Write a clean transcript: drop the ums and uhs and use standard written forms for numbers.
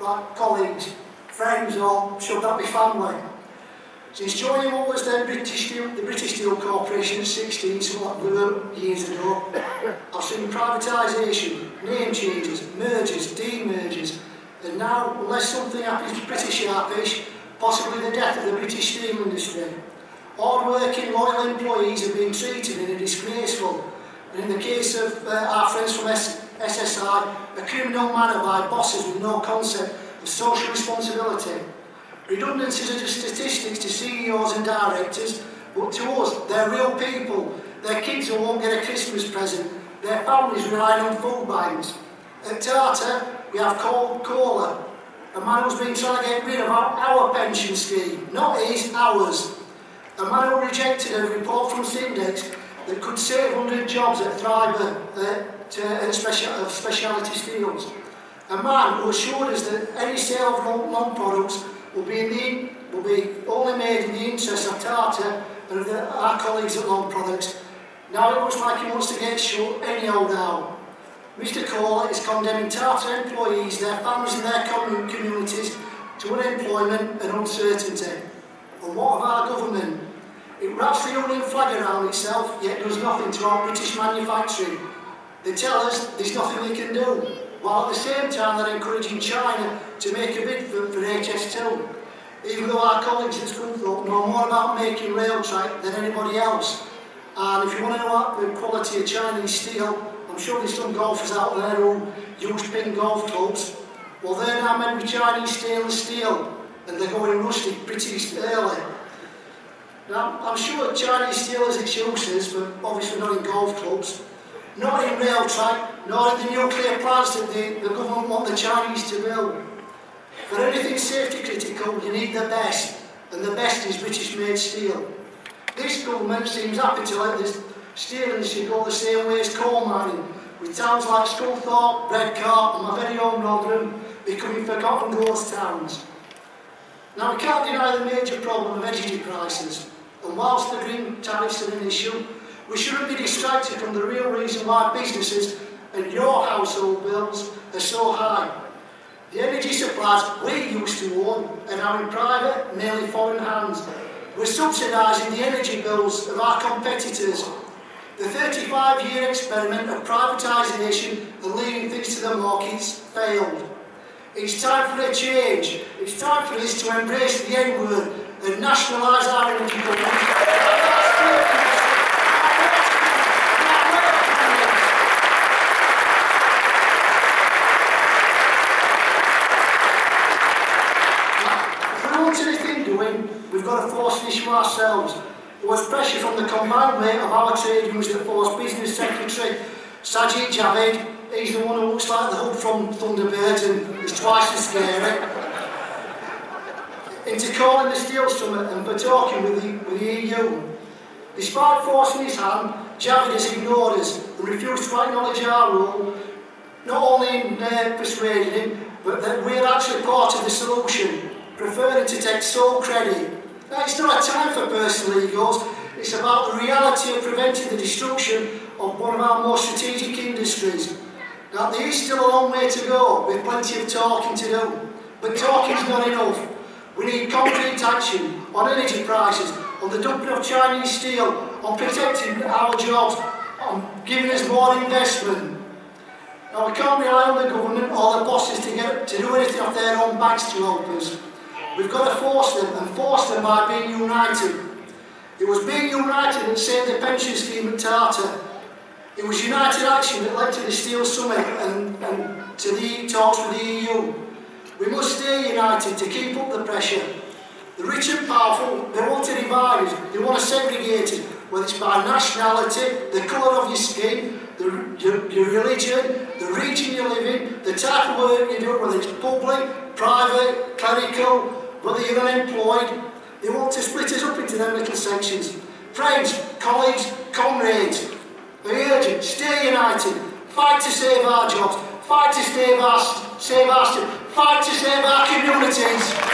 like colleagues, friends, or should that be family? Since joining what was then the British Steel Corporation at 16, some like years ago, I've seen privatisation, name changes, mergers, demergers, and now, unless something happens pretty sharpish, possibly the death of the British steel industry. Hard-working, loyal employees are being treated in a disgraceful, and in the case of our friends from SSI, a criminal manner by bosses with no concept of social responsibility. Redundancies are just statistics to CEOs and directors, but to us, they're real people. Their kids who won't get a Christmas present, their families relying on food banks. At Tata, we have Cola, a man who's been trying to get rid of our pension scheme, not his, ours. A man who rejected a report from Syndex that could save 100 jobs at Thriver of speciality steels. A man who assured us that any sale of long products will be only made in the interest of Tata and of our colleagues at Long Products. Now it looks like he wants to get shut anyhow now. Mr. Kohler is condemning Tata employees, their families and their communities to unemployment and uncertainty. And what of our government? It wraps the Union flag around itself, yet does nothing to our British manufacturing. They tell us there's nothing they can do, while at the same time they're encouraging China to make a bid for HS2, even though our colleagues at Scunthorpe know more about making rail track than anybody else. And if you want to know about the quality of Chinese steel, I'm sure there's some golfers out there who use pin golf clubs. Well, they're now made with Chinese stainless steel, and they're going rusty pretty early. Now, I'm sure Chinese steel has its uses, but obviously not in golf clubs, not in rail track, nor in the nuclear plants that the government want the Chinese to build. For anything safety critical, you need the best, and the best is British-made steel. This government seems happy to let this steel industry go the same way as coal mining, with towns like Scunthorpe, Redcar, and my very own Rotherham becoming forgotten ghost towns. Now, we can't deny the major problem of energy prices, and whilst the green tariffs are an issue, we shouldn't be distracted from the real reason why businesses and your household bills are so high. The energy supplies we used to own are now in private, mainly foreign hands. We're subsidising the energy bills of our competitors. The 35-year experiment of privatisation and leaving things to the markets failed. It's time for a change. It's time for us to embrace the N-word and nationalise our energy companies. We've got to force this issue ourselves. There was pressure from the combined weight of our trade unions that forced Business Secretary Sajid Javid, he's the one who looks like the hood from Thunderbirds and is twice as scary, into calling the Steel Summit and for talking with the EU. Despite forcing his hand, Javid has ignored us and refused to acknowledge our role, not only in persuading him, but that we're actually part of the solution, preferring to take sole credit. Now, it's not a time for personal egos, it's about the reality of preventing the destruction of one of our most strategic industries. Now, there is still a long way to go, with plenty of talking to do, but talking's not enough. We need concrete action on energy prices, on the dumping of Chinese steel, on protecting our jobs, on giving us more investment. Now, we can't rely on the government or the bosses to do anything off their own backs to help us. We've got to force them, and force them by being united. It was being united that saved the pension scheme at Tata. It was united action that led to the Steel Summit and to the talks with the EU. We must stay united to keep up the pressure. The rich and powerful, they want to divide us, they want to segregate us, whether it's by nationality, the colour of your skin, your religion, the region you live in, the type of work you do, whether it's public, private, clerical, whether you're unemployed. They want to split us up into them little sections. Friends, colleagues, comrades, I urge you, stay united, fight to save our jobs, fight to save our fight to save our communities.